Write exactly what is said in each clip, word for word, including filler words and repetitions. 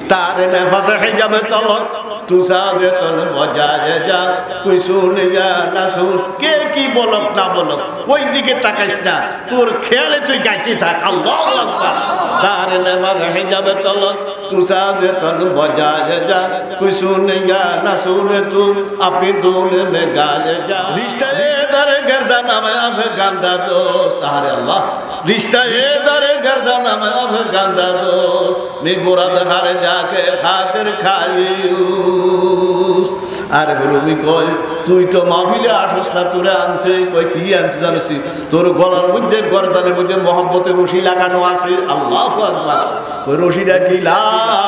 तार नफस हिजाब तलक तू साजे तन बजाए जा कोई सुन या ना सुन के की बोलक ना बोलक ওই দিকে তাকাইস না তোর খেয়ালে তুই গাইতে থাক আল্লাহু আকবার तार नफस हिजाब तलक तू साजे तन बजाए जा कोई सुन या ना सुन तू अपनी धुन में गाए जा रिश्ता दर गर्दन में अफगान दा दोस्त तारे अल्लाह रिश्ता दर गर्दन में अफगान दा दोस्त मैं मुराद हार जाके खातिर खाइउस আরে বলবি কই তুই তো মাহফিলে আসস না তোরে আনছে কই কি আনছে জানিস তোর গলার মধ্যে গর্দানের মধ্যে মহব্বতের রশি লাগানো আছে আল্লাহু আকবার ওই রশিটা কি লা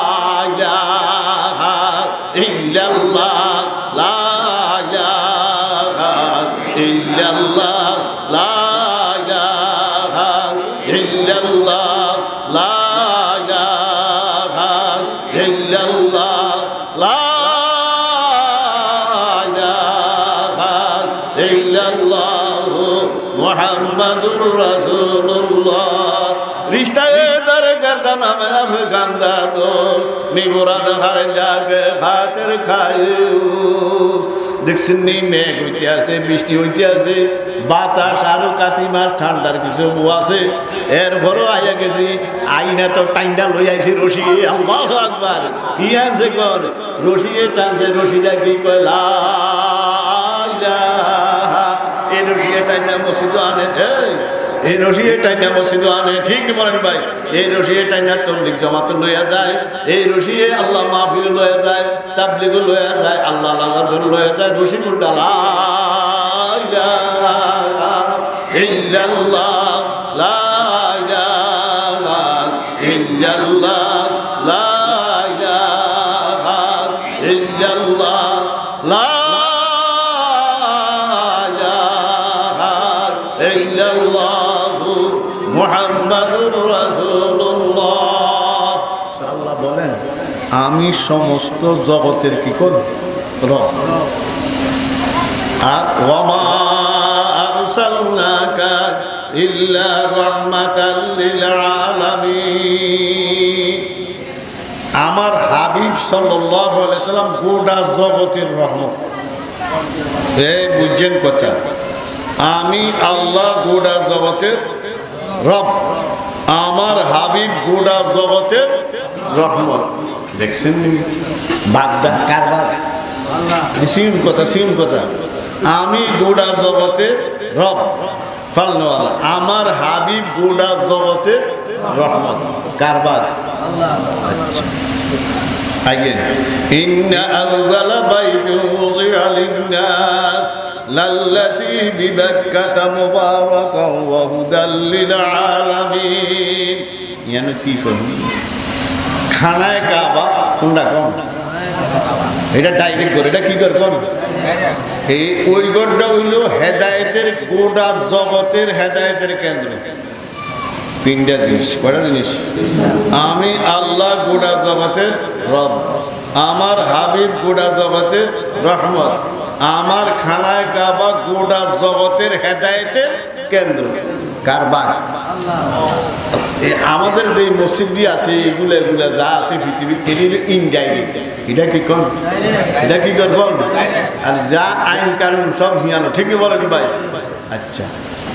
ইলাহা ইল্লাল্লাহ লা ইলাহা ইল্লাল্লাহ লা ইলাহা ইল্লাল্লাহ লা ইলাহা ইল্লাল্লাহ লা मुहम्मदुर रसूलुल्लाह रिश्ता दर गर्दन में अफगान दा दोस्त नी मुराद हर जागे खातिर खाइउस দেখছেন নি মেঘ হইতে আছে বৃষ্টি হইতে আছে বাতাস আরো কাতি মাস ঠান্ডার কিছু আছে এরপরও আইয়া গেছি আইনা তো টাইন্ডা লই আইছি রশি আল্লাহু আকবার কি আনছে কর রশি টানছে রশিটা কি কয় লা ইলাহা এই রশি টাইনা মসজিদ আনে এই রশি টাইনা মসজিদ আনে ঠিক বলেন ভাই এই রশি টাইনা তবলিগ জামাত লইয়া যায় এই রশি আল্লাহ মাহফিল লইয়া যায় তাবলিগ লইয়া যায় আল্লাহ লাগাদর লইয়া যায় রশি মুন্ডা লা ইলাহা ইল্লাল্লাহ লা ইলাহা ইল্লাল্লাহ লা ইলাহা ইল্লাল্লাহ লা মুহাম্মাদুর রাসূলুল্লাহ আল্লাহ বলেন আমি সমস্ত জগতের কি করি রব আর ওয়ামা আরসালনাকা ইল্লা রাহমাতাল লিল আলামিন আমার হাবিব সাল্লাল্লাহু আলাইহি সাল্লাম গোটা জগতের রহমত এই বুঝছেন কথা আমি আল্লাহ গোটা জগতের রব আমার হাবিব গোটা জগতের রহমত দেখছেন বাগদা কারবার আল্লাহ সিম কথা সিম কথা আমি গোটা জগতের রব ফালনওয়ালা আমার হাবিব গোটা জগতের রহমত কারবার আল্লাহ আচ্ছা আগে ইন্না আযযালা বাইতুন উযিআ লিন-নাস লাল্লাতী বিবাক্কাতা মুবারাকান ওয়া হুদাল লিল আলামিন ইয়ানে কি করি খানায় কাবা কোনটা কোন এটা ডাইরেক্ট করে এটা কি কর কোন এই ওই গড়টা হইল হেদায়েতের গোটা জগতের হেদায়েতের কেন্দ্র তিনটা জিনিস কয়টা জিনিস আমি আল্লাহ গোটা জগতের রব আমার হাবিব গোটা জগতের রহমত আমার খানায় কাবা গোটা জগতের হেদায়েতের কেন্দ্র কারবার আমাদের যে মসজিদটি আছে এগুলো এগুলো যা আছে পৃথিবীর এগুলো ইনডাইরেক্ট এটা কি কোন এটা কি করবেন আর যা আইন কানুন সব হিয়ানো ঠিকই বলেন ভাই আচ্ছা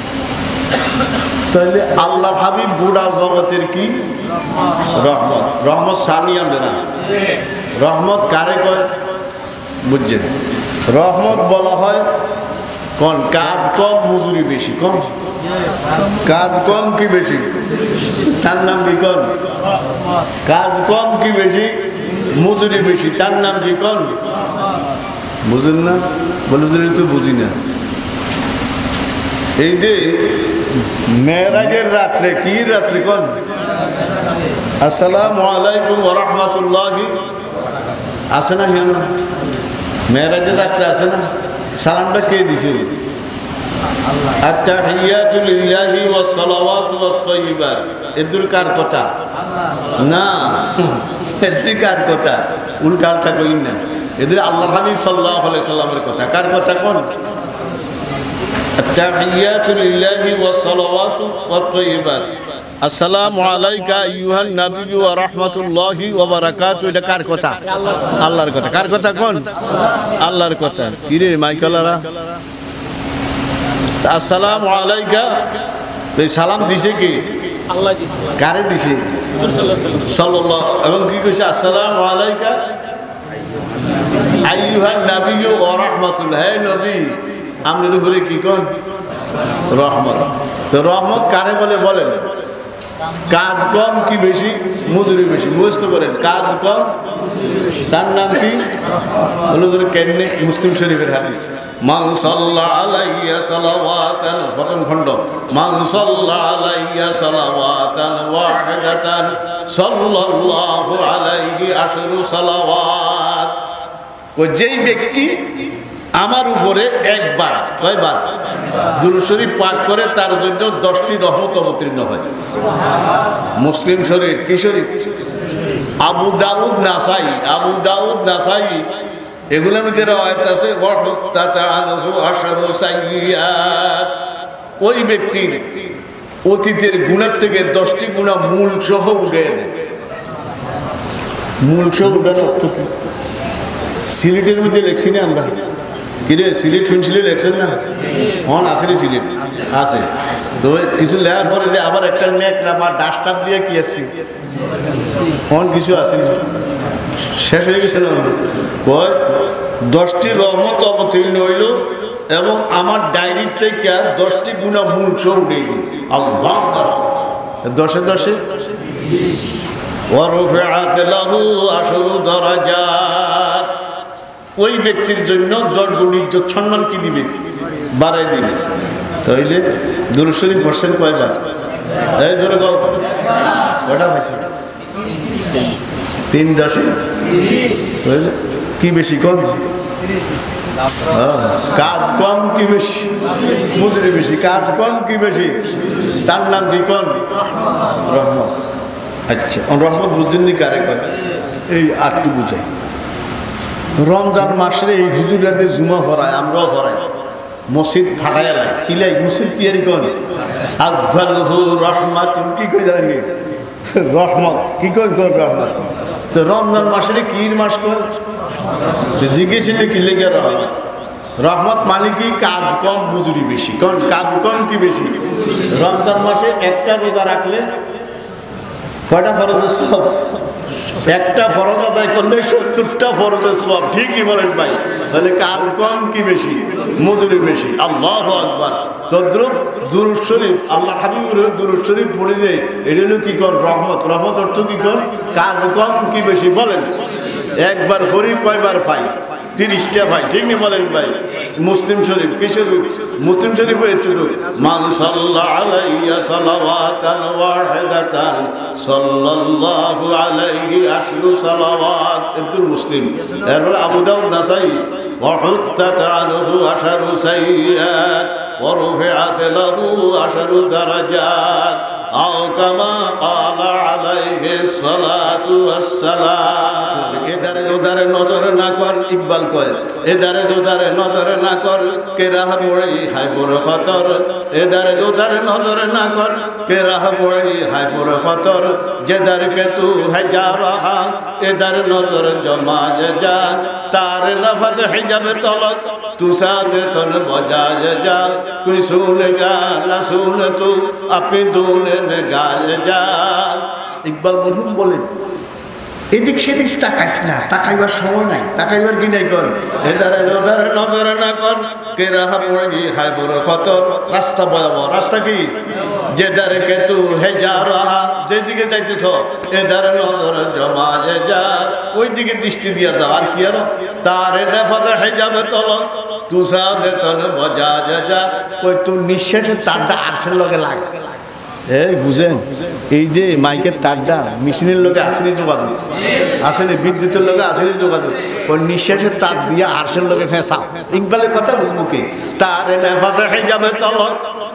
তাহলে আল্লাহ হাবিব গোটা জগতের কি রহমত রহমত সানিয়া না রহমত কারে কয় বুঝছেন রহমত বলা হয় কোন কাজ কম মজুরি বেশি কম কাজ কম কি বেশি তার নাম কি কোন কাজ কম কি বেশি মজুরি বেশি তার নাম কি কোন বুঝেন না বলে তো বুঝি না এই যে মেরাজের রাত্রে কি রাত্রি কোন আসসালামু আলাইকুম ওয়া রাহমাতুল্লাহি আছে না কেন মেরাজের রাত্রে আছে না সালামটা কে দিছে আত-তাহিয়াতু লিল্লাহি ওয়াস সালাওয়াতু ওয়াত তাইয়্যিবাত এদুর কার কথা না এদুর কার কথা উল্টাটা কই না এদুর আল্লাহর হাবিব সাল্লাল্লাহু আলাইহি সাল্লামের কথা কার কথা কোন আত-তাহিয়াতু লিল্লাহি ওয়াস সালাওয়াতু ওয়াত তাইয়্যিবাত আসসালামু আলাইকা আইয়ুহান নাবিয়্যু ওয়া রাহমাতুল্লাহি ওয়া বারাকাতুহু। এটা কার কথা? আল্লাহর কথা। কার কথা কোন? আল্লাহর কথা। কি রে মাইকেলারা, আসসালামু আলাইকা এই সালাম দিছে কি? আল্লাহ দিছে। কারে দিছে? সাল্লাল্লাহু। এবং কি কইছে? আসসালামু আলাইকা আইয়ুহান নাবিয়্যু ওয়া রাহমাতুল্লাহ। হে নবী, আমাদের উপরে কি কোন? রহমত। তো রহমত কারে বলে বলেন? কাজ কম কি বেশি? মজুরি বেশি। মুখস্থ করেন, কাজ কম তার নাম কি? কেমনে? মুসলিম শরীফের হাদিস, মান সাল্লা আলাইয়া সালাওয়াতান, প্রথম খণ্ড, মান সাল্লা আলাইয়া সালাওয়াতান ওয়াহিদাতান সাল্লাল্লাহু আলাইহি আশরু সালাওয়াত। ওই যেই ব্যক্তি আমার উপরে একবার, কয়বার দুরূদ শরীফ পাঠ করে তার জন্য দশটি রহমত অবতীর্ণ হয়। মুসলিম শরীফ, কি শরীফ? আবু দাউদ, নাসাই, আবু দাউদ, নাসাই, এগুলোর মধ্যে রওয়ায়াত আছে ওই ব্যক্তির অতীতের গুণার থেকে দশটি গুণা মূল সহ উঠে এনে। মূল সহ উঠানো সিলেটের মধ্যে লেখছি না আমরা? কিরে সিলেট শুনছিলে লেখছেন না? হন আছে রে সিলেট আছে। তো কিছু লেখার পরে যে আবার একটা নেকড়া বা ডাস্টার দিয়ে কি আসছি হন কিছু আসেনি, শেষ হয়ে গেছে না? কয় দশটি রহমত অবতীর্ণ হইল এবং আমার ডায়েরির থেকে দশটি গুণা মূল সহ উঠে গেল। আল্লাহ দশে দশে ওয়ারফাআত লাহু আশরু দারাজাত। ওই ব্যক্তির জন্য দশ গুণ ইজ্জত সম্মান কি দিবে? বাড়াই দিবে। তাইলে দুরূদ শরীফ পড়ছেন কয়বার? এই জোরে গাও, কয়টা ভাইছি? তিন দশে তাইলে কি বেশি কম? কাজ কম কি বেশি? মজুরি বেশি। কাজ কম কি বেশি? তার নাম কি কোন? রহমত। আচ্ছা, রহমত বুঝছেন নি কারে কয়? এই আটটু বুঝাই। রমজান মাসে এই হুজুরাতে জুমা করায়, আমরাও করাই, মসজিদ ফাটাই লাই কি লাই মসজিদ কি আর কোন আকবালহু রাহমাতুন, কি কই জানি রহমত, কি কই কোন রহমত। তো রমজান মাসে কির মাস কয়? জিজ্ঞেসিলে কি লেগে রহমত? রহমত মানে কি? কাজ কম মজুরি বেশি। কোন কাজ কম কি বেশি? রমজান মাসে একটা রোজা রাখলে কয়টা ফরজের সওয়াব? একটা ফরজ আদায় করলে সত্তরটা ফরজের সওয়াব। ঠিকই বলেন ভাই। তাহলে কাজ কম কি বেশি? মজুরি বেশি। আল্লাহু আকবার। তদ্রুপ দুরূদ শরীফ, আল্লাহ হাবিবের দুরূদ শরীফ পড়ে যে এটা হলো কি কোন? রহমত। রহমত অর্থ কি কোন? কাজ কম কি বেশি? বলেন। একবার করি কয়বার পাই? তিরিশটা ভাই। ঠিক নেই বলেন ভাই? মুসলিম শরীফ, কি শরীফ? মুসলিম শরীফ একটু মান সাল্লা আলাইয়া সালাওয়াতান ওয়াহিদাতান সাল্লাল্লাহু আলাইহি আশরু সালাওয়াত। একটু মুসলিম। এরপর আবু দাউদ, নাসাই, ওয়াহুত্তাত আনহু আশরু সাইয়্যাত ওয়া রুফিআত লাহু আশরু দারাজাত আও কামা ক্বালা আলাইহিস সালাতু ওয়াস সালাম। এদারে ওদারে নজর না কর, ইকবাল কয়, এদারে ওদারে নজর না কর, কে রাহ পড়ে হাই বড় খতর। এদারে ওদারে নজর না কর, কে রাহ পড়ে হাই বড় খতর। যেদার কে তু है जा रहा, এদার নজর জমা যা, তার নফস হিজাব তলক तू साजे तन बजाए जा। कोई सुनेगा ना सुन तू अपनी दूने में गाए जा। ইকবাল মরহুম বলেন, এদিক সেদিক তাকাইস না, তাকাইবার সময় নাই, তাকাইবার কি নাই কর। এদারে ওদারে নজর না কর, কে রাহা পড়ে খায় বড় খতর। রাস্তা বরাবর, রাস্তা কি? যেদারে কে তু হে যা রাহা, যেদিকে যাইতেছ এদারে নজর জমা যা, ওই দিকে দৃষ্টি দিয়া যাও। আর কি আর তারে নেফাজে হেজাবে তলক তু সাজে তন বজা যা। ওই তোর নিঃশ্বাসের তারটা আরশের লগে লাগে। এই বুঝেন, এই যে মাইকের তারটা মেশিনের লোকে আসেনি যোগাযোগ, আসেনি বিদ্যুতের লোকে আসেনি যোগাযোগ, ওই নিঃশ্বাসের তার দিয়ে আরশের লোকে ফেঁসা। ইকবালের কথা বুঝবো কি? তার নেফাজে হেজাবে তলক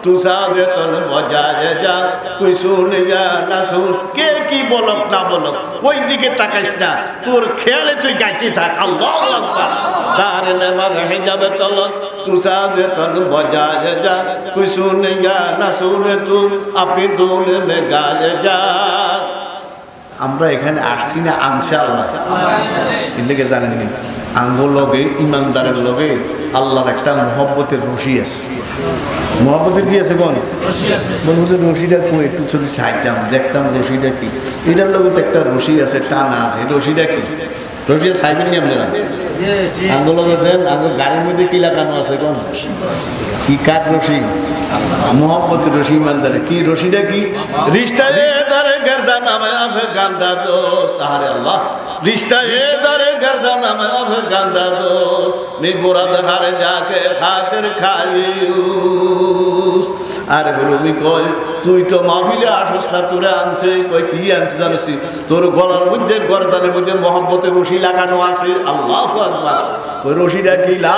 तू साजे तन बजाए जा कोई सुनेगा ना सुन के की बोलक ना बोलक ওই দিকে তাকাইস না তোর খেয়ালে তুই গাইতে থাক আল্লাহু আকবার তার নামাজ হিজাবে তলত तू साजे तन बजाए जा कोई सुनेगा ना सुने तू अपनी धुन में गाए जा আমরা এখানে আসছি না ইনশাআল্লাহ এদিকে জানেন নি আঙ্গুল লগে ইমানদারের লগে আল্লাহর একটা মহব্বতের রশি আছে মহব্বতের কি আছে কোন রশি আছে বন্ধুদের রশিটা কই একটু যদি চাইতাম দেখতাম রশিটা কি এটার লগে তো একটা রশি আছে টানা আছে রশিটা কি রশি চাইবেন নি আপনারা আঙ্গুল লগে দেন আঙ্গুল গাড়ির মধ্যে কি লাগানো আছে কোন কি কার রশি मोहब्बत रशी मंदिर की रशीदा की रिश्ता ए दर गर्दन में अफगानदा दोस्त अरे अल्लाह रिश्ता ए दर गर्दन में अफगानदा दोस्त नी मुराद घर जाके खातिर खाइयूस अरे রবি কই তুই তো মাহফিলে আসছ না তোরে আনছে কই কি আনছে জানিস তোর গলার মধ্যে গর্দানের মধ্যে মোহব্বতের রশি লাগানো আছে আল্লাহু আকবার ওই রশিটা কি লা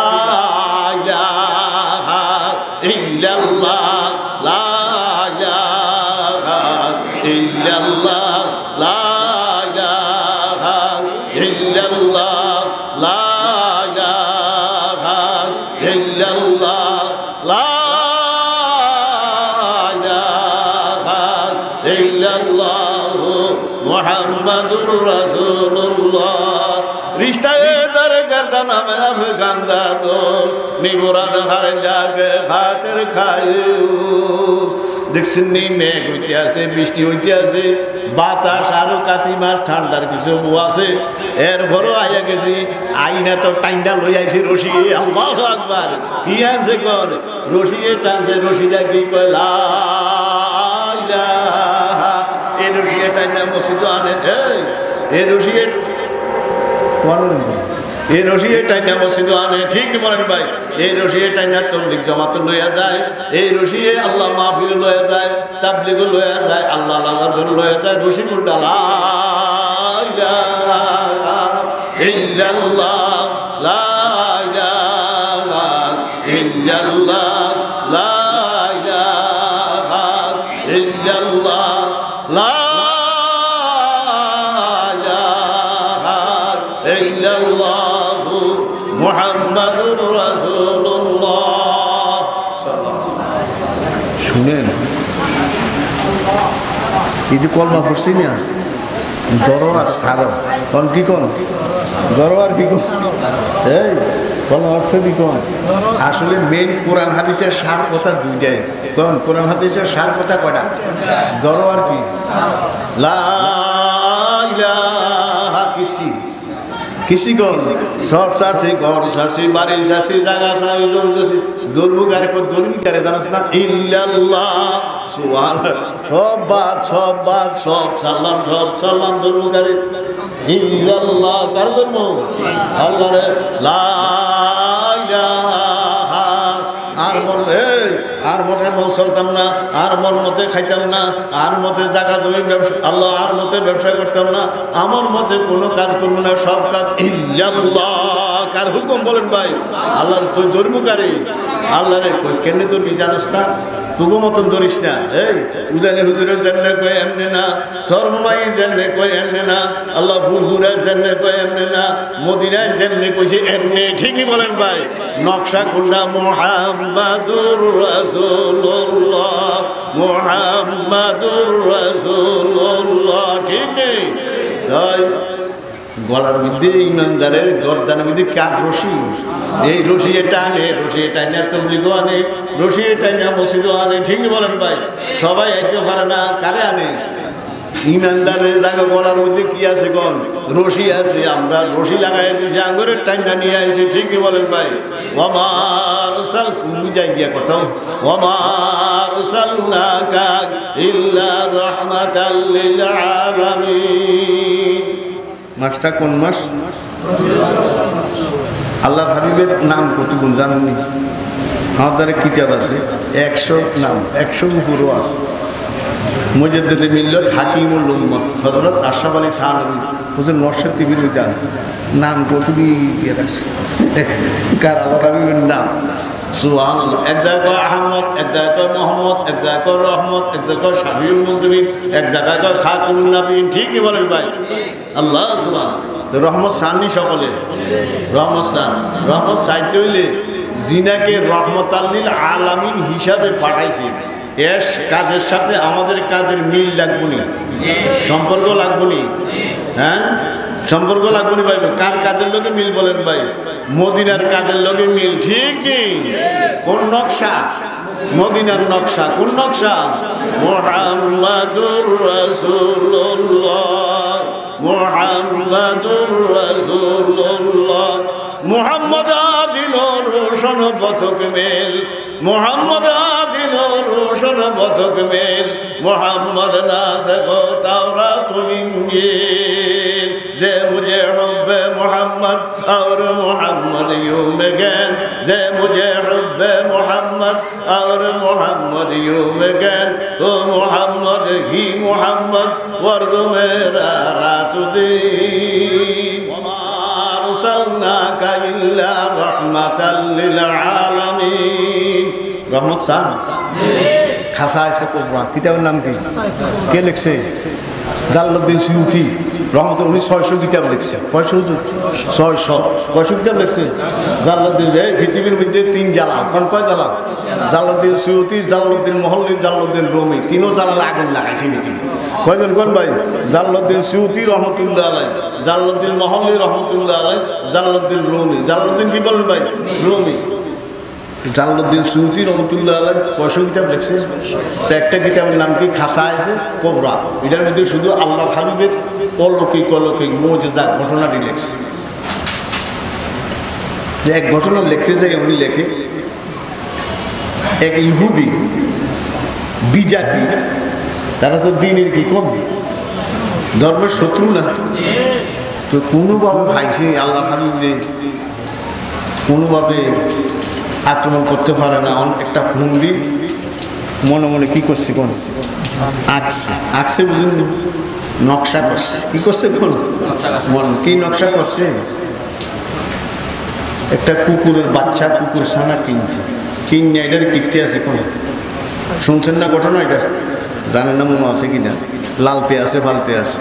ইলাহা ইল্লাল্লাহ লা ইলাহা ইল্লাল্লাহ লা ইলাহা ইল্লাল্লাহ লা ইলাহা ইল্লাল্লাহ লা मुहम्मदुर रसूलुल्लाह रिश्ता दर गर्दन में अफगानदा दोस्त निमुराद घर जाके खातिर खाइयूस দেখছেন নি মেঘ হইতে আছে বৃষ্টি হইতে আছে বাতাস আরো কাতি মাস ঠান্ডার কিছু আছে এরপরও আইয়া গেছি আইনা তো টাইনটা লই আইছি রশি আল্লাহু আকবার কি আনছে কোন রশি টানছে রশিটা কি কয় লা ইলাহা এই রশি টাইনা মসজিদ আনে এই এই রশি এই রশি টাইনা মসজিদ আনে ঠিক কি বলেন ভাই এই রশি টাইনা তবলিগ জামাত লইয়া যায় এই রশি আল্লাহ মাহফিল লইয়া যায় তাবলিগ লইয়া যায় আল্লাহ লাগার লইয়া যায় রশি কোনটা লা ইলাহা ইল্লাল্লাহ লা ইলাহা ইল্লাল্লাহ লা ইলাহা ইল্লাল্লাহ লা ইলাহা ইল্লাল্লাহ মুহাম্মাদুর রাসূলুল্লাহ শুনেন এই যে কলমা পড়ছি না দরওয়া সারা কোন কি কোন দরওয়ার কি কোন এই কলমা অর্থ কি কোন আসলে মেইন কোরআন হাদিসের সার কথা দুইটাই কোন কোরআন হাদিসের সার কথা কয়টা দরওয়ার কি লা ইলাহা কিসি किसी को सब साथी घर साथी बारी साथी जगह साथी जोड़ जोशी दुर्बु करे को दुर्बी करे जानस ना इल्लल्लाह सुभान सब बात सब बात सब सलाम सब सलाम दुर्बु करे इल्लल्लाह कर दुर्बु अल्लाह रे ला इलाहा আর বলে আর মতে মল চলতাম না আর মন মতে খাইতাম না আর মতে জায়গা জমি ব্যবসা আল্লাহ আর মতে ব্যবসা করতাম না আমার মতে কোনো কাজ করবো না সব কাজ ইল্লাল্লাহ কার হুকুম বলেন ভাই আল্লাহ তুই ধর্মকারী আল্লাহ রে কেনে ধরবি জানিস না তুগো মতন ধরিস না এই উজানে হুজুরে জান্নে কয় এমনি না শর্মাই জান্নে কয় এমনি না আল্লাহ ফুরফুরা জান্নে কয় এমনি না মদিনায় জান্নে কইছে এমনি ঠিকই বলেন ভাই নকশা কোনটা মুহাম্মাদুর রাসূলুল্লাহ মুহাম্মাদুর রাসূলুল্লাহ ঠিক নেই তাই গলার মধ্যে ইমানদারের গর্দানের মধ্যে কার রশি এই রশি এটা আনে রশি এটা আনে তবলিগ আনে রশি এটা আনে মসজিদ আনে ঠিকই বলেন ভাই সবাই আইতে পারে না কারে আনে ইমানদারের জায়গা গলার মধ্যে কি আছে কোন রশি আছে আমরা রশি লাগাই দিয়েছি আঙ্গুরের টাইনা নিয়ে আসি ঠিকই বলেন ভাই ওমার সাল বুঝাই গিয়া কথা ওমার সালনাকা ইল্লা রাহমাতাল লিল আলামিন মাসটা কোন মাস আল্লাহ হাবিবের নাম কতগুণ জানেননি আমাদের কিতাব আছে একশো নাম একশো উপরও আছে মুজাদ্দিদে মিল্লাত হাকিমুল উম্মত হযরত আশরাফ আলী থানভী হুজুর নরসদ টিভির মধ্যে আছে নাম কতগুলি দিয়ে আছে কার আল্লাহ হাবিবের নাম সুবহানাল্লাহ। এক জায়গায় কয় আহমদ, এক জায়গায় কয় মোহাম্মদ, এক জায়গায় কয় রহমত, এক জায়গায় কয় শাফিউল মুজনিবিন, এক জায়গায় কয় খাতুনুন নবীন। ঠিক কি বলেন ভাই? আল্লাহ সুবহানাল্লাহ। রহমত সাননি সকলে, রহমত সান। রহমত চাইতে হইলে জিনাকে রহমতাল লিল আলামিন হিসাবে পাঠাইছে। এর কাজের সাথে আমাদের কাজের মিল লাগবো নি, সম্পর্ক লাগবো নি? হ্যাঁ, সম্পর্ক লাগবো নি ভাই। কার কাজের লোকে মিল বলেন ভাই? মদিনার কাজের লোকে মিল। ঠিক নেই? কোন নকশা? মদিনার নকশা। কোন নকশা? মুহাম্মাদুর রাসূলুল্লাহ, মুহাম্মাদুর রাসূলুল্লাহ। মুহাম্মদ আদিন রোশন পথক মেল, মুহাম্মদ আদিন রোশন পথক মেল, মুহাম্মদ নাসখ তাওরাত ইনজিল। दे मुझे हुब्बे मोहम्मद और मोहम्मद यूं में गैन, दे मुझे हुब्बे मोहम्मद और मोहम्मद यूं में गैन। ओ मोहम्मद ही मोहम्मद वर्द मेरा रात दिन, वमा अरसलनाका इल्ला रहमतल लिल आलामीन। रहमत सान খাসা আছে কোবরা। কিতাবের নাম কি? কে লিখছে? জালালউদ্দিন সুয়ুতি রহমতুল্লাহ। উনি ছয়শো কিতাব লিখছে। কয়শো? ছয়শো। কয়শো কিতাব লিখছে জালালউদ্দিন? এই পৃথিবীর মধ্যে তিন জালাল। কোন কয় জালাল? জালালউদ্দিন সুয়ুতি, জালালউদ্দিন মহল্লি, জালালউদ্দিন রুমি। তিনও জালাল আগুন লাগাইছে পৃথিবী। কয়জন কোন ভাই? জালালউদ্দিন সুয়ুতি রহমতুল্লাহ আলাই, জালালউদ্দিন মহল্লি রহমতুল্লাহ আলাই, জালালউদ্দিন রুমি। জালালউদ্দিন কি বলেন ভাই? রুমি। জালালউদ্দিন সুয়ুতি রহমতুল্লাহ আলাই কয়শো কিতাব লিখছে। তো একটা কিতাবের নাম কি? খাসা আছে কোবরা। এটার মধ্যে শুধু আল্লাহর হাবিবের অলৌকিক অলৌকিক মুজিজা ঘটনাটি লিখছে। যে এক ঘটনা লিখতে যাই উনি লেখে, এক ইহুদি বিজাতি, তারা তো দিনের কি কম, ধর্মের শত্রু না, তো কোনোভাবে ভাইছে আল্লাহর হাবিবরে কোনোভাবে আক্রমণ করতে পারে না। একটা ফোন দিই মনে মনে কি করছে কোন আঁকছে আঁকছে বুঝুন, নকশা করছে। কি করছে কোন মন কি নকশা করছে? একটা কুকুরের বাচ্চা, কুকুর ছানা কিনছে, কিনে এটার কিনতে আছে কোন, শুনছেন না ঘটনা? এটা জানেন না মনে আছে কিনা? লালতে আছে ফালতে আছে।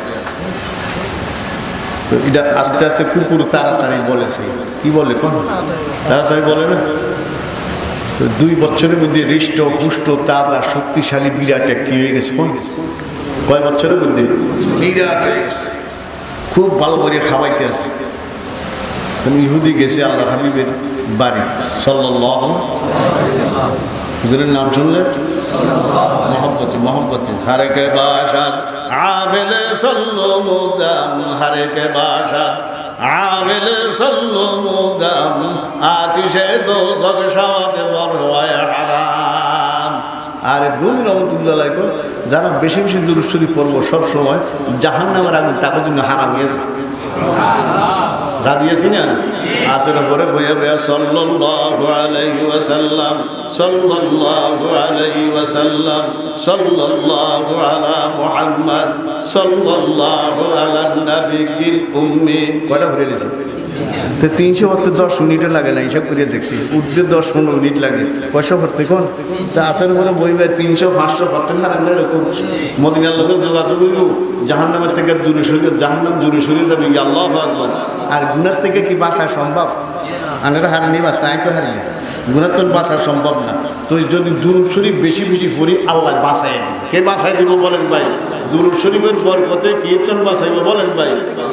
তো এটা আস্তে আস্তে কুকুর তাড়াতাড়ি বলেছে। কি বলে কোন? তাড়াতাড়ি বলে না। তো দুই বছরের মধ্যে হৃষ্ট পুষ্ট তাজা শক্তিশালী বিরাট কি হয়ে গেছে কোন? কয় বছরের মধ্যে বিরাট হয়ে গেছে, খুব ভালো করে খাওয়াইতে আছে। ইহুদি গেছে আল্লাহ হাবিবের বাড়ি সাল্লাল্লাহু আলাইহি ওয়াসাল্লাম। হুজুরের নাম শুনলেন? মোহাম্মতি মোহাম্মতি হারে কে বাসাদ আমেলে সল্লু মুদাম, হারে কে বাসাদ আমেলে সল্লু মুদাম, আতিশে দোজখ শাওয়াতে বরওয়ায়ে হারাম। আর রুমি রহমতুল্লাহ আলাইহি যারা বেশি বেশি দুরূদ শরীফ পড়বো সব সময় জাহান্নামের আগুন তাদের জন্য হারাম হয়ে যাবে। রাজি আছি না? আসর পরে বইয়া বইয়া সাল্লাল্লাহু আলাইহি ওয়াসাল্লাম, সাল্লাল্লাহু আলাইহি ওয়াসাল্লাম, সাল্লাল্লাহু আলা মুহাম্মদ, সাল্লাল্লাহু আলা নবিয়্যিল উম্মি। কয়টা পড়ে দিয়েছি? তো তিনশো পড়তে দশ মিনিটও লাগে না, হিসাব করে দেখছি। উঠতে দশ পনেরো মিনিট লাগে। পয়সা পড়তে কোন? তা আসর পরে বই ভাই তিনশো পাঁচশো পড়তে না রাখলে এরকম মদিনার লোকের যোগাযোগ হইল জাহান্নামের থেকে দূরে সরে, জাহান্নাম দূরে সরে যাবে। আল্লাহু আকবার। আর গুনার থেকে কি বাঁচা সম্ভব? আনারা হারিনি বাঁচতে, আমি তো হারিনি। গুনার তো বাঁচা সম্ভব না। তো যদি দুরূদ শরীফ বেশি বেশি পড়ি আল্লাহ বাঁচাই দিব। কে বাঁচাই দিব বলেন ভাই? দুরূদ শরীফের বরকতে কীর্তন বাঁচাইব বলেন ভাই?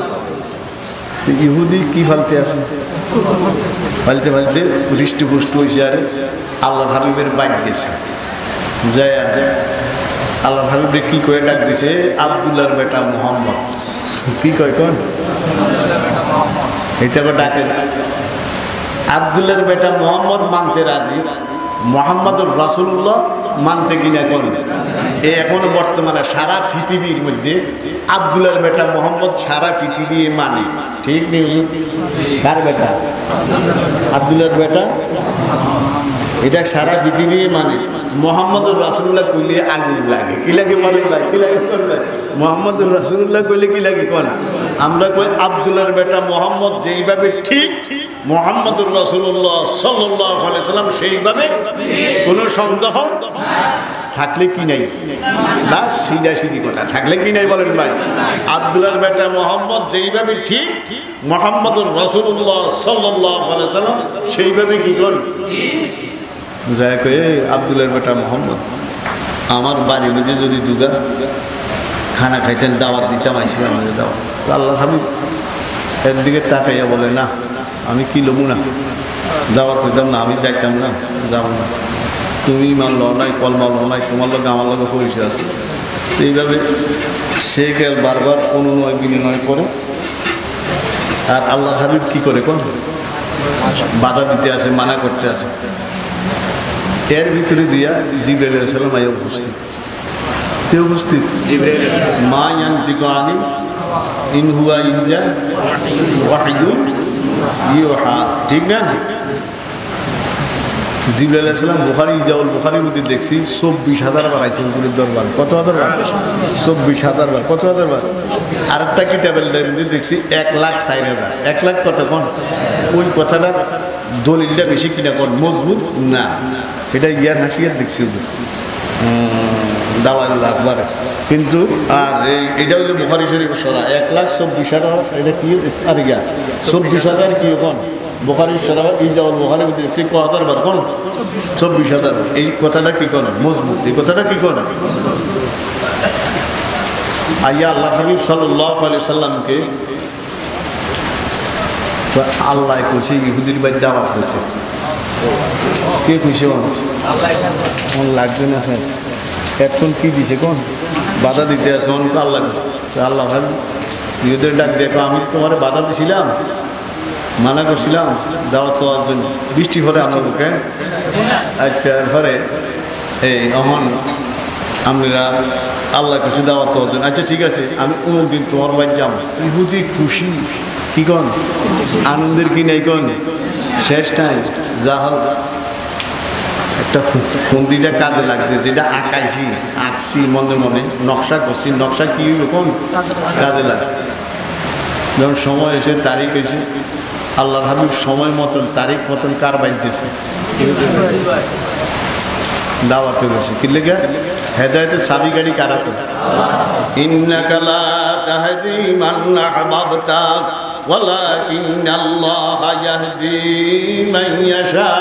ইহুদি কি ফালতে আছে? ফালতে ফালতে হৃষ্টপুষ্ট হয়েছে। আর আল্লাহ হাবিবের বাইক গেছে, যাই আল্লাহ হাবিবরে কি করে ডাক দিছে? আব্দুল্লাহর বেটা মোহাম্মদ। কি কয় কোন? এটা ডাকে আব্দুল্লাহর বেটা মোহাম্মদ মানতে রাজি, মোহাম্মদুর রাসূলুল্লাহ মানতে কিনা কোন? এই এখনো বর্তমানে সারা পৃথিবীর মধ্যে আব্দুল্লাহর বেটা মোহাম্মদ সারা পৃথিবী মানে। ঠিক নেই? কার বেটা? আব্দুল্লাহর বেটা এটা সারা পৃথিবী মানে মোহাম্মদুর রাসূলুল্লাহ কইলে আগুন লাগে কি লাগে বলেন ভাই কি লাগে কোন ভাই মোহাম্মদুর রাসূলুল্লাহ কইলে কি লাগে কোন আমরা কই আব্দুল্লাহর বেটা মোহাম্মদ যেইভাবে ঠিক মোহাম্মদুর রাসূলুল্লাহ সাল্লাল্লাহু আলাইহি সাল্লাম সেইভাবে কোনো সন্দেহ থাকলে কি নাই না সিধা সিধি কথা থাকলে কি নাই বলেন ভাই আব্দুল্লাহর বেটা মোহাম্মদ যেইভাবে ঠিক মোহাম্মদুর রাসূলুল্লাহ সাল্লাল্লাহু আলাইহি সাল্লাম সেইভাবে কি কোন যাই কয়ে আব্দুল্লাহর বেটা মোহাম্মদ আমার বাড়ির মধ্যে যদি দুগা খানা খাইতেন দাওয়াত দিতাম আসলে আমাদের দাওয়াত আল্লাহ হাবিব এর দিকে তাকাইয়া বলে না আমি কি লবু না দাওয়াত দিতাম না আমি যাইতাম না যাব না তুমি ইমান ল নাই কলমা ল নাই তোমার লোক আমার লোক পরিচয় আছে এইভাবে সে গেল বারবার অনুনয় বিনিময় করে আর আল্লাহ হাবিব কি করে কোন বাধা দিতে আসে মানা করতে আসে এর ভিতরে দিয়া জিবরাইল আলাইহিস সালাম আয়া উপস্থিত কে উপস্থিত জিবরাইল মা ইয়ানতিকু আনি ইন হুয়া ইল্লা ওয়াহয়ুন ইউহা ঠিক না জিবরাইল আলাইহিস সালাম বুখারী জাউল বুখারীর মধ্যে দেখছি চব্বিশ হাজার বার আইছে হুজুরের দরবার কত হাজার বার চব্বিশ হাজার বার কত হাজার বার আরেকটা কিতাবের মধ্যে দেখছি এক লাখ চার হাজার এক লাখ কত কোন ওই কথাটা দলিলটা বেশি কিনা কোন মজবুত না এটা ইয়ার হাসিয়ার দেখছি দাওয়াল আকবার কিন্তু আর এটা হইলো বুখারী শরীফ সরা এক লাখ চব্বিশ হাজার এটা কি দেখছি আর ইয়া চব্বিশ হাজার কি কোন বুখারী সরা এই জাওয়াল বুখারী মধ্যে দেখছি ক হাজার বার কোন চব্বিশ হাজার এই কথাটা কি কোন মজবুত এই কথাটা কি কোন আইয়া আল্লাহ হাবিব সাল্লাল্লাহু আলাইহি সাল্লামকে আল্লাহ কইছে ইহুদির বাড়ি দাওয়াত হইতে কে কইছে মন লাগবে না এখন কি দিছে কোন বাধা দিতে আছে অনেক আল্লাহ আল্লাহ ভাবি ইহুদের ডাক দেখো আমি তোমার বাধা দিছিলাম মানা করছিলাম দাওয়াত হওয়ার জন্য বৃষ্টি পরে আমরা কেন আচ্ছা পরে এই অমন আমরা আল্লাহ কিছু দাওয়াত হওয়ার জন্য আচ্ছা ঠিক আছে আমি অমুক দিন তোমার বাড়ি যাবো ইহুদি খুশি কি কন আনন্দের কি নাই কন শেষ নাই যা হোক একটা ফন্দিটা কাজে লাগছে যেটা আঁকাইছি আঁকছি মনে মনে নকশা করছি নকশা কি রকম কাজে লাগে যখন সময় এসে তারিখ এসে আল্লাহ হাবিব সময় মতন তারিখ মতন কার বাইতেছে দাওয়াত হয়েছে কি লেগে হেদায়েতের চাবি গাড়ি কারা তো ইন্নাকা লা তাহদি মান আহবাবতা ওয়ালাকিন্নাল্লাহা ইয়াহদি মান ইয়াশা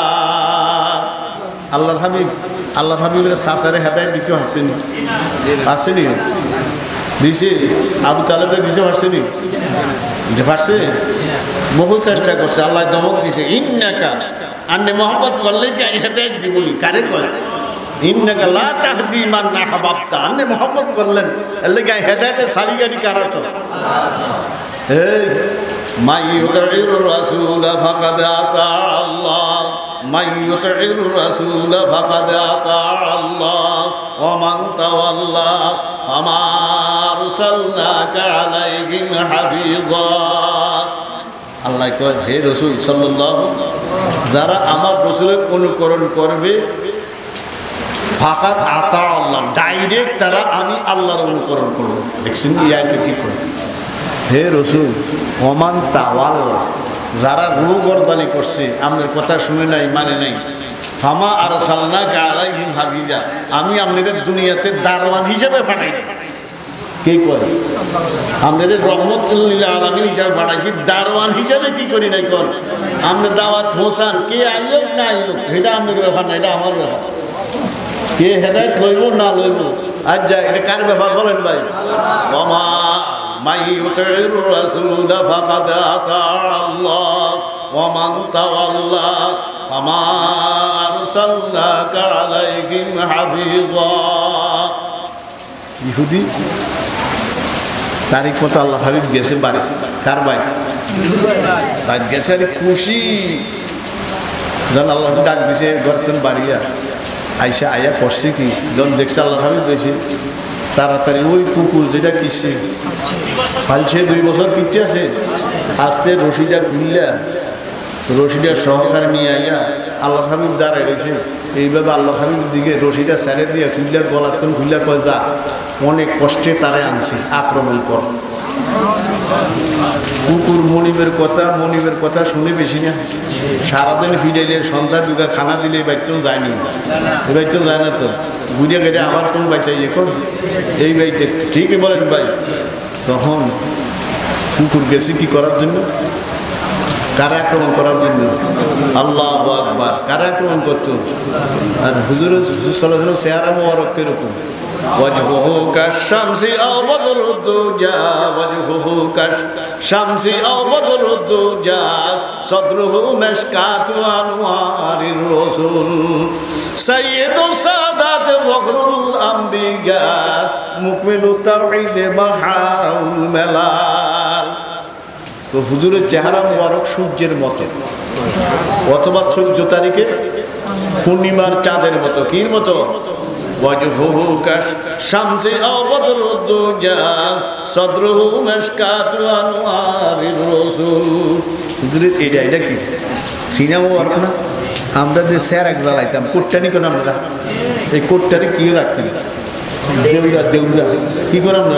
আল্লাহর হাবিব আল্লাহর হাবিবের সাসারে হেদায়েত দিতে পারছেনি পারছেনি দিছে আবু তালেবরে দিতে পারছেনি দিতে পারছে বহু চেষ্টা করছে আল্লাহ দমক দিছে ইন্নাকা আন্নে মোহাম্মদ করলে কি হেদায়েত দিবনি কারে কয় ইন্নাকা লা তাহদি মান আহবাবতা আন্নে মোহাম্মদ করলেন এর লাগি হেদায়েতের সারি গাড়ি কারা তো এই মাই ইউতির রাসূল ফাকাদ আতা আল্লাহ মাই ইউতির রাসূল ফাকাদ আতা আল্লাহ ওয়া মান তাওয়াল্লা আমা আরসালনাকা আলাইহিম হাফিজা আল্লাহ কয় হে রাসূল সাল্লাল্লাহু যারা আমার রাসূলের অনুকরণ করবে ফাকাদ আতা আল্লাহ ডাইরেক্ট তারা আমি আল্লাহর অনুকরণ করব দেখছেন এই আয়াতে কি করে হে রসুল ওমান তাওয়াল্লা যারা রু গরদানি করছে আপনার কথা শুনে নাই মানে নাই ফামা আরসালনাকা আলাইহিম হাফিজা আমি আপনাদের দুনিয়াতে দারওয়ান হিসেবে পাঠাই কে করে আপনাদের রহমতুল লিল আলামিন হিসেবে পাঠাইছি দারওয়ান হিসেবে কি করি নাই কর আপনি দাওয়াত হোসান কে আইয়ক না আইয়ক এটা আপনাদের ব্যাপার না এটা আমার ব্যাপার কে হেদায়েত লইব না লইব আজ যা এটা কার ব্যাপার বলেন ভাই ওমা মাই ইউতির রাসূল ফাকাদ আতা আল্লাহ ওয়া মান তাওয়াল্লা ফামা আরসালনাকা আলাইহিম হাফিজা ইহুদি তারিখ মতো আল্লাহ হাবিব গেছে বাড়ি কার বাড়ি তাই গেছে আর খুশি যখন আল্লাহ ডাক দিছে গর্তন বাড়িয়া আইসা আয়া পড়ছে কি যখন দেখছে আল্লাহ হাবিব বেশি তাড়াতাড়ি ওই কুকুর যেটা কিসছে ফালছে দুই বছর পিচ্ছে আছে আস্তে রশিটা খুললা রশিটা সহকারে নিয়ে আইয়া আল্লাহ হাবিব দাঁড়ায় রয়েছে এইভাবে আল্লাহ হাবিবের দিকে রশিটা ছেড়ে দিয়ে খুললা গলার তো খুললা কয় যা অনেক কষ্টে তারে আনছি আক্রমণ কর। কুকুর মনিবের কথা মনিবের কথা শুনে বেশি না, সারাদিন ফিরাইলে সন্ধ্যা দুগা খানা দিলে এই বাইতেও যায়নি, এই বাইতেও যায় না তো বুঝে গেছে আবার কোন বাইতে এখন এই বাইতে ঠিকই বলেন ভাই। তখন কুকুর গেছে কি করার জন্য? কারা আক্রমণ করার জন্য। আল্লাহু আকবার। কারা আক্রমণ করতো? আর হুজুর হুজুর সাল্লাল্লাহু আলাইহি ওয়াসাল্লাম চেহারা মোবারক কিরকম? ওয়াজহুহু কাশ-শামসি আও বদরুদ-দুজা ওয়াজহুহু কাশ-শামসি আও বদরুদ-দুজা সাদরুহু মিশকাতু আনওয়ারির রাসূল সাইয়্যিদুস সাদাত ফখরুল আম্বিয়া মুকমিলুত তাওহীদ বাহাউল মেলাল। তো হুজুরের চেহারা মোবারক সূর্যের মতো অথবা চৌদ্দ তারিখের পূর্ণিমার চাঁদের মতো। কির মতো? ওয়াজহুহু কাশ-শামসি আও বদরুদ-দুজা সাদরুহু মিশকাতু আনওয়ারির রাসূল। হুজুরের এটা এটা কি সিনা মোবারক না? আমরা যে স্যার এক জ্বালাইতাম কোটটানি করে আমরা এই কোটটানি কি রাখতাম দেউরা দেউরা কি করে আমরা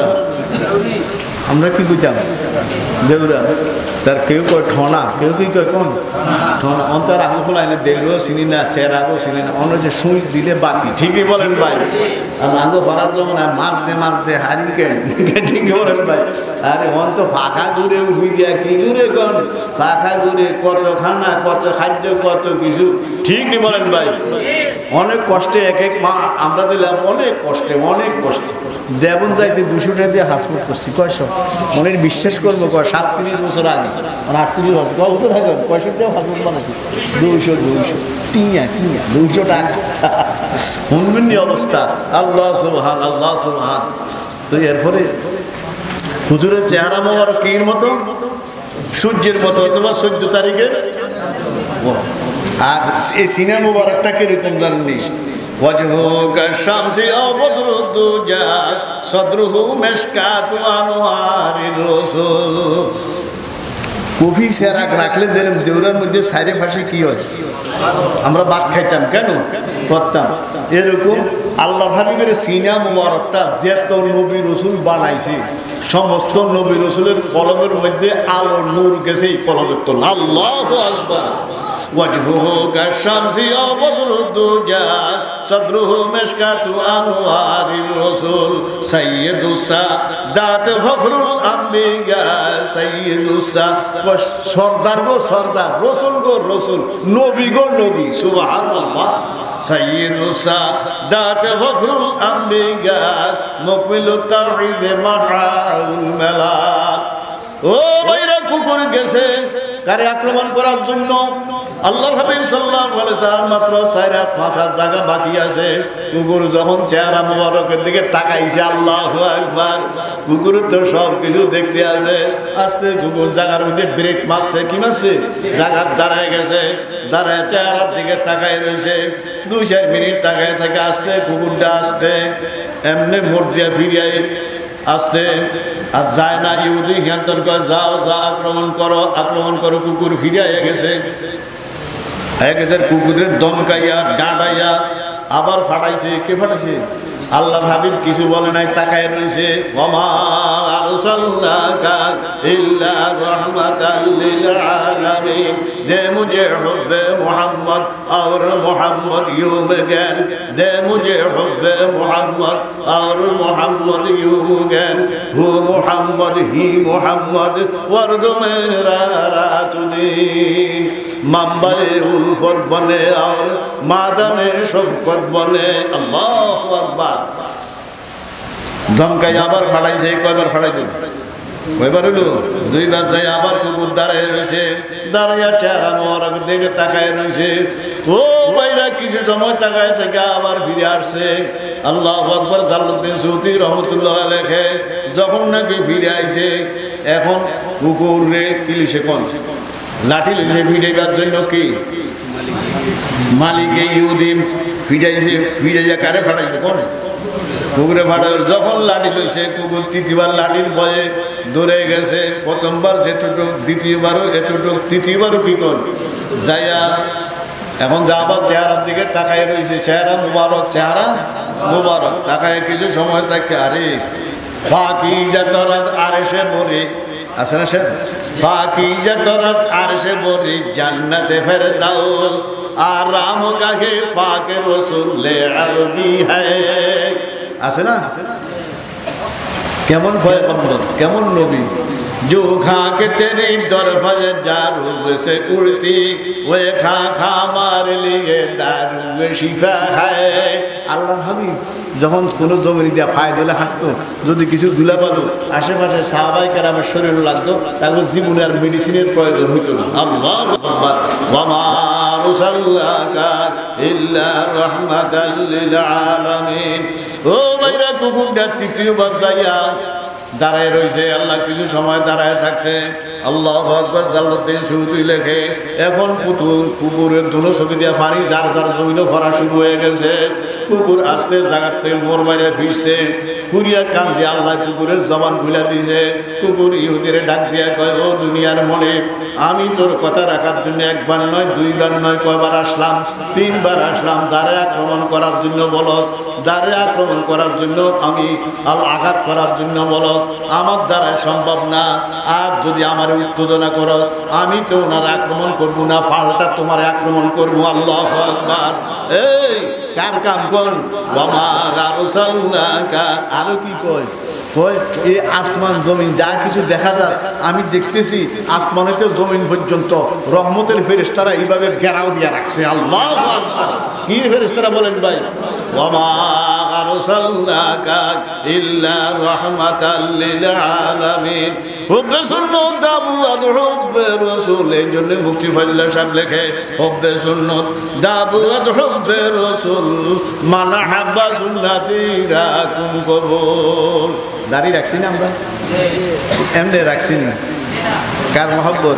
আমরা কি বুঝতাম দেউরা তার কেউ কয় ঠনা কেউ কি কয় কোন ঠনা অন্তর আঙুল খোলা এনে দেউরাও চিনি না সেরাগও চিনি না অন্য যে সুই দিলে বাতি। ঠিকই বলেন ভাই। আর আঙুল ভরার জন্য না মারতে মারতে হারি কেন ঠিকই বলেন ভাই। আরে অন্ত পাখা ঘুরে উঠবি দিয়া কি ঘুরে কোন পাখা ঘুরে কত খানা কত খাদ্য কত কিছু। ঠিকই বলেন ভাই। অনেক কষ্টে এক এক মা আমরা দিলাম অনেক কষ্টে অনেক কষ্টে দেবন যাইতে দুশো টাকা দিয়ে হাসপাত করছি কয়শ মনের বিশ্বাস করবো কয় সাতত্রিশ বছর আগে মানে আটত্রিশ বছর কয় বছর আগে পঁয়ষট্টি হাসপাত বানাচ্ছি দুইশো দুইশো টিয়া টিয়া দুইশো টাকা হুনমিনী অবস্থা। আল্লাহ সুবহান আল্লাহ সুবহান। তো এরপরে হুজুরের চেহারা মোবারক কির মতো? সূর্যের মতো অথবা চোদ্দ তারিখের। আর এই সিনা মোবারকটা কিরকম জানেননি? ওয়াজহুহু কাশ-শামসি আও বদরুদ-দুজা সাদরুহু মিশকাতু আনওয়ারির রাসূল। কফি সেরাক রাখলে যে দেউরার মধ্যে সাইডে পাশে কি হয় আমরা ভাত খাইতাম কেন করতাম এরকম আল্লাহ হাবিবের সিনা মোবারকটা যত নবী রাসূল বানাইছে সমস্ত নবী রাসূলের কলমের মধ্যে আলো নূর গেছে এই কলমের তো। আল্লাহু আকবার। ওয়াজহুহু কাশ-শামসি আও বদরুদ-দুজা সাদরুহু মিশকাতু আনওয়ারির রাসূল সাইয়্যিদুস সাদাত ফখরুল আম্বিয়া সাইয়্যিদুস সাদাত সরদার গো সরদার রাসূল গো রাসূল নবী গো নবী সুবহানাল্লাহ সাইয়্যিদুস সাদাত ফখরুল আম্বিয়া মুকমিলুত তাওহীদ বাহাউল মেলাল। ও ভাইরা কুকুর গেছে কারে আক্রমণ করার জন্য? আল্লাহর হাবিব সাল্লাল্লাহু আলাইহি ওয়াসাল্লাম মাত্র চার পাঁচ হাত জায়গা বাকি আছে। কুকুর যখন চেহারা মোবারকের দিকে তাকাইছে আল্লাহু আকবার কুকুর তো সব কিছু দেখতে আছে। আস্তে কুকুর জায়গার মধ্যে ব্রেক মারছে কি মারছে জায়গা দাঁড়ায় গেছে দাঁড়ায় চেহারার দিকে তাকায় রয়েছে। দুই চার মিনিট তাকায় থেকে আসতে কুকুরটা আসতে এমনি মোট দিয়া ফিরিয়ে আসতে আর যায় না। ইহুদি হিয়ান্তর করে যাও যা আক্রমণ করো আক্রমণ করো। কুকুর ফিরিয়ে গেছে গেছে কুকুরের দমকাইয়া ডাঁটাইয়া আবার ফাটাইছে। কে ফাটাইছে? আল্লাহর হাবিব কিছু বলে নাই তাকায় রয়েছে। ওমা আরসালনাকা ইল্লা রাহমাতাল লিল আলামিন দে মুঝে হুব্বে মুহাম্মদ और मोहम्मद यूं गैन दे मुझे हुब्बे मोहम्मद और मोहम्मद यूं गैन हु मोहम्मद ही मोहम्मद वर्द मेरा रातुदीन मंबे उल्फत बने और मादने शफकत बने। अल्लाहु अकबर। धमकाई आबार फाड़ाइছে কয়বার ফাড়াইলো? কয়বার হলো? দুইবার যাই আবার কুকুর দাঁড়ায় রয়েছে দাঁড়াইয়া চেহারা মোবারক দিকে তাকায় রয়েছে। ও ভাইরা কিছু সময় তাকায় থেকে আবার ফিরে আসছে। আল্লাহু আকবার। জালালউদ্দিন সূতি রহমাতুল্লাহ লেখে যখন নাকি ফিরে আইছে এখন কুকুর রে কিলিশে কোন লাঠি লিছে ফিরাইবার জন্য কি মালিকে ইহুদি ফিরাইছে ফিরাইয়া কারে ফাটাইছে কোন কুকুরে ফাটাই। যখন লাঠি লইছে কুকুর তৃতীয়বার লাঠির ভয়ে দূরে গেছে প্রথমবার যেটুকু দ্বিতীয়বারও এতটুক তৃতীয়বারও কি কর যাইয়া এখন যা আবার চেহারার দিকে তাকায় রয়েছে চেহারা মুবারক চেহারা মুবারক তাকায় কিছু সময় থাকে আরে ফাঁকি জাতরাত আর সে বলি আছে না সে ফাঁকি জাতরাত আর সে বলি জান্নাতে ফেরদাউস আরাম গাহে পাক রসুল আরবি হ্যায় আছে না কেমন পয়গম্বর কেমন নবী जो खा के तेरी दरबार जारू से उड़ती वो खा खा मार लिए दारू शिफा है আল্লাহর হাবিব যখন কোনো জমি দিয়া ফায় দিলে হাঁটতো যদি কিছু দুলা পালো আশেপাশে সাহাবাই কেরামের শরীর লাগতো তাকে জীবনে আর মেডিসিনের প্রয়োজন হইতো না আল্লাহু আকবার ওয়া মা আরসালনাকা ইল্লা রাহমাতাল লিল আলামিন ও ভাইরা কুকুরটার তৃতীয়বার যাইয়া দাঁড়ায় রয়েছে আল্লাহ কিছু সময় দাঁড়ায় থাকছে আল্লাহু আকবার জালালউদ্দিন সুয়ুতী লেখে এখন পুতুল কুকুরের দুনো চোখে দিয়া পানি যার যার জমিনও ভরা শুরু হয়ে গেছে কুকুর আস্তে জায়গার থেকে মোর মারে ফিরছে কুরিয়া কান দিয়ে আল্লাহ কুকুরের জবান খুলে দিয়েছে কুকুর ইহুদিরে ডাক দিয়া কয় ও দুনিয়ার মনে আমি তোর কথা রাখার জন্য একবার নয় দুইবার নয় কয়বার আসলাম তিনবার আসলাম যারে আক্রমণ করার জন্য বলস যারে আক্রমণ করার জন্য আমি আল আঘাত করার জন্য বলস আমার দ্বারা সম্ভব না আর যদি আমার উত্তেজনা করো আমি তো ওনার আক্রমণ করবো না পাল্টা তোমার আক্রমণ করবো আল্লাহু আকবার এই কার কাম কোন ওয়ামা আরসালনাকা আরো কি কয় কয় এই আসমান জমিন যা কিছু দেখা যায় আমি দেখতেছি আসমানেতে জমিন পর্যন্ত রহমতের ফেরেশতারা এইভাবে ঘেরাও দিয়া রাখছে আল্লাহু আকবার কি ফেরেশতারা বলেন ভাই ওয়ামা আরসালনাকা ইল্লা রাহমাতাল লিল আলামিন হুব্বে সুন্নাত দাওয়াত হুব্বে রাসূল এই জন্য মুফতি ফজলে সাহেব লেখে হুব্বে সুন্নাত দাওয়াত হুব্বে রাসূল মান হাব্বা সুন্নতি রাকুম কবুল দাড়ি রাখছি না আমরা এমনি রাখছি না কার মহব্বত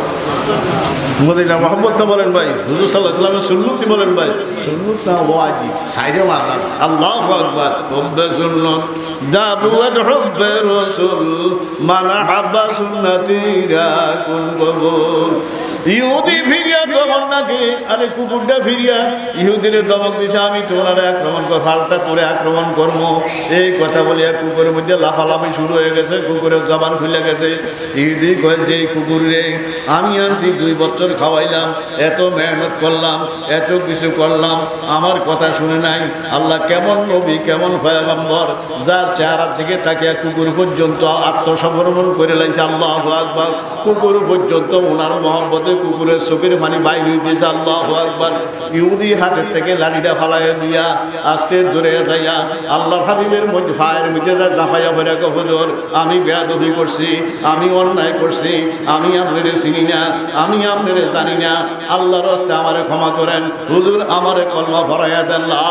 মদিনা মহব্বত তো বলেন ভাই হুজুর সাল্লাল্লাহু আলাইহি ওয়াসাল্লামের সুন্নতি বলেন ভাই সুন্নত না ওয়াজিব সাইরে মাসা আল্লাহু আকবার হুব্বে সুন্নাত দাওয়াত হুব্বে রাসূল মান হাব্বা সুন্নতি রাকুম কবুল ইহুদি ফিরিয়া তখন নাকি আরে কুকুরটা ফিরিয়া ইহুদির দমক দিছে আমি তোমার আক্রমণ করে ফালটা করে আক্রমণ করবো এই কথা বলিয়া কুকুরের মধ্যে লাফালাফি শুরু হয়ে গেছে কুকুরের জবান খুলে গেছে ইহুদি কয় যে কুকুর রে আমি আনছি দুই বছর খাওয়াইলাম এত মেহনত করলাম এত কিছু করলাম আমার কথা শুনে নাই আল্লাহ কেমন নবী কেমন পয়গম্বর যার চেহারা থেকে তাকিয়া কুকুর পর্যন্ত আত্মসমর্পণ করে লাইছে আল্লাহু আকবার কুকুর পর্যন্ত ওনার মহব্বতে কুকুরের চোখের পানি বাইর হইতেছে আল্লাহু আকবার ইহুদি হাতের থেকে লাঠিটা ফালাইয়া দিয়া আস্তে দূরে যাইয়া আল্লাহর হাবিবের মধ্যে ফায়ের মধ্যে যা জাফাইয়া ভরে হুজুর আমি বেয়াদবি করছি আমি অন্যায় করছি আমি আপনারে চিনি না আমি আপনারে জানি না আল্লাহর রাস্তায় আমারে ক্ষমা করেন হুজুর আমারে কলমা ভরাইয়া দেন লা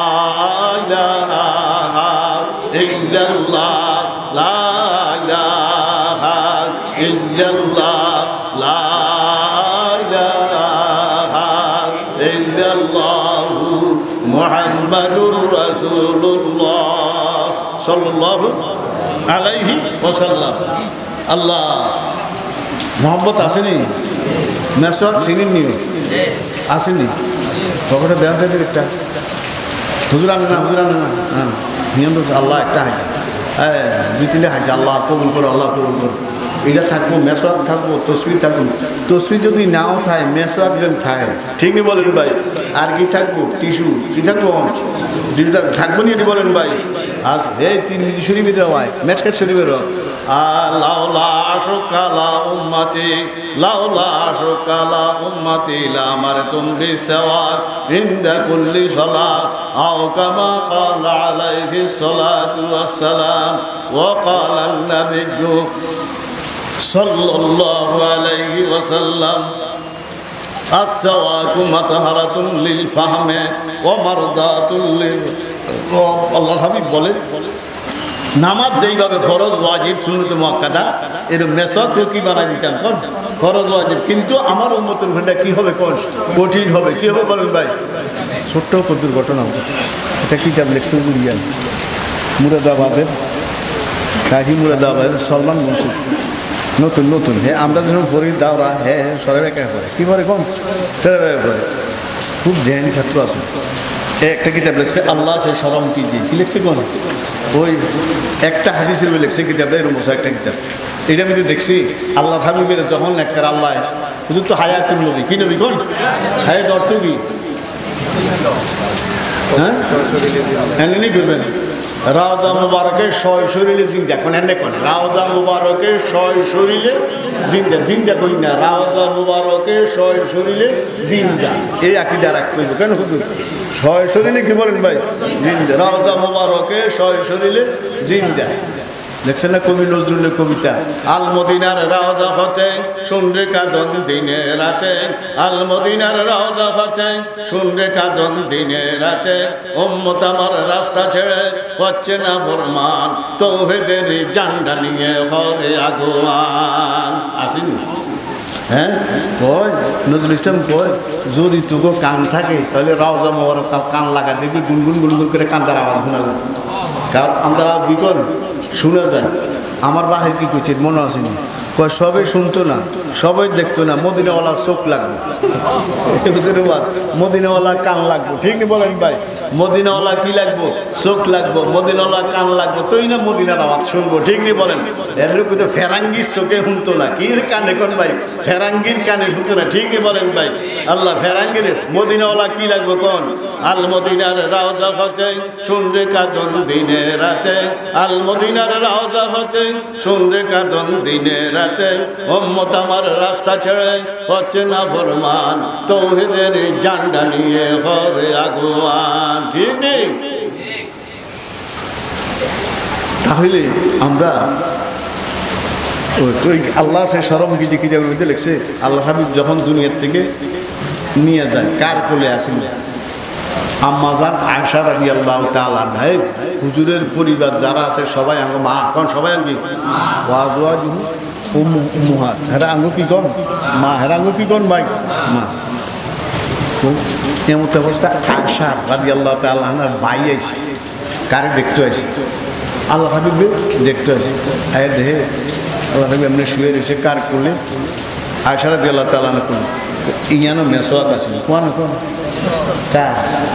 ইলাহা ইল্লাল্লাহ লা ইলাহা ইল্লাল্লাহ লা মুহাম্মাদুর রাসূলুল্লাহ সাল্লাল্লাহু আলাইহি ওয়াসাল্লাম আল্লাহ মোহাম্মত আসেনি মেসওয়াক চিনেননি আসেনি পকেটে দেওয়া যাবে একটা হুজুর আনে না হুজুর আনে না হ্যাঁ নিয়ম তো আল্লাহ একটা হাইছে হ্যাঁ দুই তিনটে হাইছে আল্লাহ কবুল করো আল্লাহ কবুল করো এটা থাকবো মেসওয়াক থাকবো তসবির থাকবো তসবির যদি নাও থাকে মেসওয়াক যদি থাকে ঠিক নি বলেন ভাই আর কি থাকবো টিস্যু কি থাকবো টিস্যু থাকবো নি এটি বলেন ভাই আজ এই তিন মিনিট শরীফের হয় মেসকাট শরীফের লাউলা শুকালা উম্মতি লাউলা শুকালা উম্মতি লামারতুম বিসওয়াক ইনদা কুল্লি সালাত আও কামা ক্বালা আলাইহি সালাতু ওয়াসসালাম ওয়া ক্বালা আন-নাবিয়্যু সাল্লাল্লাহু আলাইহি ওয়াসাল্লাম আসওয়াকু মাতাহারাতুন লিল ফাহমে ওয়া মারদাতুল লিল আল্লাহর হাবিব বলে নামাজ যেইভাবে ফরজ ওয়াজিব সুন্নত মুআক্কাদা এর মেসওয়াক কি বানাই দিতাম কোন ফরজ ওয়াজিব কিন্তু আমার উম্মতের ঘন্টা কি হবে কোন কঠিন হবে কি হবে বলেন ভাই ছোট্ট কদ্দুর ঘটনা এটা কিতাব লেখছে বুড়িয়ান মুরাদাবাদের শাহী মুরাদাবাদের সলমান মনসুর নতুন নতুন হ্যাঁ আমরা যখন পড়ি দাওরা হ্যাঁ হ্যাঁ সরে একা করে কী করে কম করে খুব জেহানি ছাত্র আছে একটা কিতাব লিখছে আল্লাহ সে সরম কি দিয়ে কী লিখছে কোন ওই একটা হাদিসের বই লিখছে কিতাবটা এরকম বসে একটা কিতাব এটা আমি দেখছি আল্লাহ হাবিবের যখন একটা আল্লাহ শুধু তো হায়াতুল নবী কি নবী কোন হায়াত অর্থ কি হ্যাঁ এমনি করবেন রাওজা মুবারকের শয় শরীরে জিন্দা কোন এনে কোন রাওজা মুবারকের শয় শরীরে জিন্দা জিন্দা কই না রাওজা মুবারকের শয় শরীরে জিন্দা এই আকীদা রাখতে হবে কেন হুজুর শয় শরীরে কি বলেন ভাই জিন্দা রাওজা মুবারকের শয় শরীরে জিন্দা দেখছেন না কবি নজরুলের কবিতা আল মদিনার রাওজা হতে শুনরে কাঁদন দিনে রাতে আল মদিনার রাওজা হতে শুনরে কাঁদন দিনে রাতে উম্মত আমার রাস্তা ছেড়ে হচ্ছে না ফরমান তৌহিদের জান্ডা নিয়ে হরে আগুয়ান আসেনি হ্যাঁ কয় নজরুল ইসলাম কয় যদি তুগো কান থাকে তাহলে রাওজা মোবারক কান লাগা দেখবি গুনগুন গুনগুন করে কান্দার আওয়াজ শোনা যায় কারণ কান্দার আওয়াজ কি কর শুনে যায় আমার বাহির কি করছে মনে আসেনি কয় সবাই শুনতো না সবাই দেখতো না মদিনাওয়ালার চোখ লাগবে মদিনাওয়ালা কান লাগবো ঠিক নি বলেন ভাই মদিনাওয়ালা কি লাগবো চোখ লাগবো মদিনাওয়ালা কান লাগবো তোই না মদিনার আওয়াজ শুনবো ঠিক নি বলেন এরকম তো ফেরাঙ্গির চোখে শুনতো না কির কানে কোন ভাই ফেরাঙ্গির কানে শুনতো না ঠিক নি বলেন ভাই আল্লাহ ফেরাঙ্গির মদিনাওয়ালা কি লাগবো কোন আল মদিনার রাওজা হতে শুনরে কাঁদন দিনে রাতে আল মদিনার রাওজা হতে শুনরে কাঁদন দিনে রাতে উম্মত আমার রাস্তা ছেড়ে হচ্ছে না ফরমান তৌহিদের জান্ডা নিয়ে হরে আগুয়ান ঠিক নেই তাহলে আমরা ওই আল্লাহ সে সরম কি কি মধ্যে লিখছে আল্লাহ হাবিব যখন দুনিয়ার থেকে নিয়ে যায় কার কোলে আসেন আম্মাজান আয়েশা রাদিয়াল্লাহু তাআলা ভাই হুজুরের পরিবার যারা আছে সবাই আমার মা কোন সবাই কি ওয়াজওয়াজু উম্মুহাত হেরা আঙ্গু কি কোন মা হেরা আঙ্গু কি কোন ভাই মা তো এমন অবস্থা আয়েশা রাদিয়াল্লাহু তাআলা আনহার ভাই আইছে কারে দেখতে আসে আল্লাহ হাবিব দেখতে আসে আয় দেহে আল্লাহ হাবিব এমনি শুয়ে রয়েছে কার কোলে আয়েশা রাদিয়াল্লাহু তাআলা আনহা কোন ইয়ানো মেসওয়াক আছে কোন কোন কার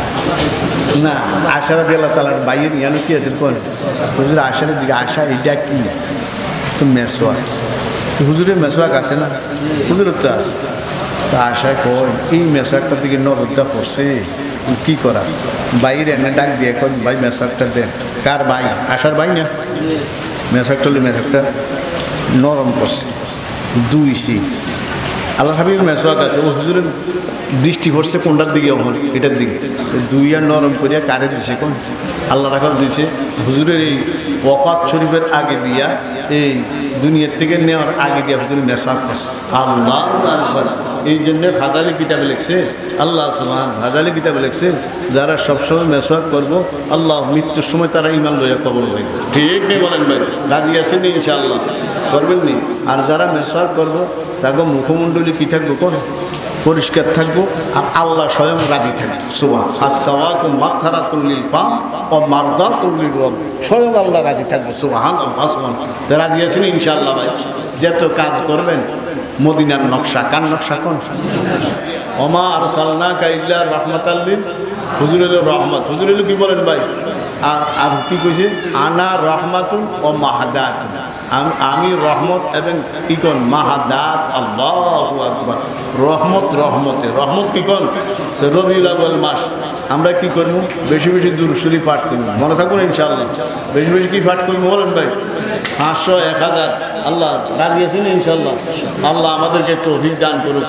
না আয়েশা রাদিয়াল্লাহু তাআলার ভাইয়ের ইয়ানো কি আছে কোন হুজুর আয়েশার দিকে আয়েশা এটা কি তো মেসওয়াক হুজুরের মেসওয়াক আছে না হুজুরের তো আছে তা আশায় কয় এই মেসওয়াকটার দিকে নজরটা পড়ছে কি করা বাইরে এনে ডাক দিয়ে কয় ভাই মেসওয়াকটা দেন কার ভাই আশার ভাই না মেসওয়াকটা হলে মেসওয়াকটা নরম করছে দুই সি আল্লাহ হাবিব মেসওয়াক আছে ও হুজুরের দৃষ্টি পড়ছে কোনটার দিকে এখন এটার দিকে দুই আর নরম করিয়া কারে দিছে কোন আল্লাহ রাখাল দিছে হুজুরের এই ওয়াফাত শরীফের আগে দিয়া এই দুনিয়ার থেকে নেওয়ার আগে দিয়া হুজুর মেসওয়াক করছে আল্লাহ আকবার এই জন্য হাজালি কিতাবে লিখছে আল্লাহ সুবহান হাজালি কিতাবে লিখছে যারা সবসময় মেসওয়াক করবো আল্লাহ মৃত্যুর সময় তারা ইমান লইয়া কবর হইবে ঠিক নেই বলেন ভাই রাজি আছেন ইনশাআল্লাহ করবেন নি আর যারা মেসওয়াক করবো তাকে মুখমণ্ডলী কী থাকবো কোন পরিষ্কার থাকবো আর আল্লাহ স্বয়ং রাজি থাকবে সুবহান আসসাওয়াতু মাগফিরাতুল লিল পাপ ওয়া মারদাতুল লির রব স্বয়ং আল্লাহ রাজি থাকবে সুবহান সুবহান রাজি আছেন ইনশাআল্লাহ ভাই যত কাজ করবেন মদিনার নকশা কার নকশা কোন ওমা আরসালনাকা ইল্লা রাহমাতাল লিল হুজুরের রহমত হুজুরের কি বলেন ভাই আর আর কি কইছে আনা রহমাতুন ও মাহাদাতুন আমি রহমত এবং কি কোন মাহাদাত আল্লাহু আকবার রহমত রহমতে রহমত কি কোন তো রবিউল আউয়াল মাস আমরা কি করব বেশি বেশি দুরূদ শরীফ পাঠ করব মনে থাকুন ইনশাআল্লাহ বেশি বেশি কি পাঠ করব বলেন ভাই পাঁচশো এক হাজার আল্লাহ রাজি আছেন ইনশাআল্লাহ আল্লাহ আমাদেরকে তৌফিক দান করুক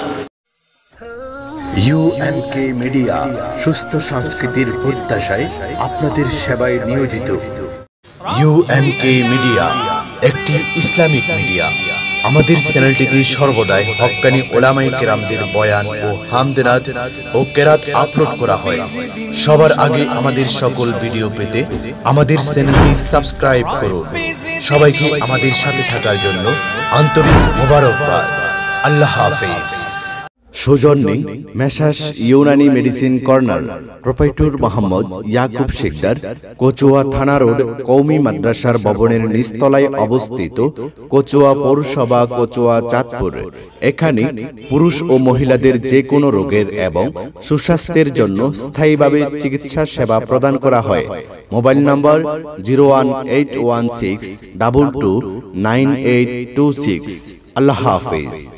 ইউএমকে মিডিয়া সুস্থ সংস্কৃতির প্রত্যাশায় আপনাদের সেবায় নিয়োজিত। ইউএমকে মিডিয়া একটি ইসলামিক মিডিয়া। আমাদের চ্যানেলটিতে সর্বদাই হক্কানি ওলামায়ে কেরামদের বয়ান ও হামদনাত ও কেরাত আপলোড করা হয়। সবার আগে আমাদের সকল ভিডিও পেতে আমাদের চ্যানেলটি সাবস্ক্রাইব করুন। সবাইকে আমাদের সাথে থাকার জন্য আন্তরিক মোবারকবাদ। আল্লাহ হাফেজ। সৌজন্যে messrs Unani medicine corner, proprietor Mohammad Yakub Sikder, Kachua থানা রোড, কওমি মাদ্রাসার ভবনের নিচতলায় অবস্থিত, কচুয়া পৌরসভা, কচুয়া, চাঁদপুর। এখানে পুরুষ ও মহিলাদের যে কোনো রোগের এবং সুস্বাস্থ্যের জন্য স্থায়ীভাবে চিকিৎসা সেবা প্রদান করা হয়। Mobile number zero one eight one six double two nine eight two six. আল্লাহ হাফেজ।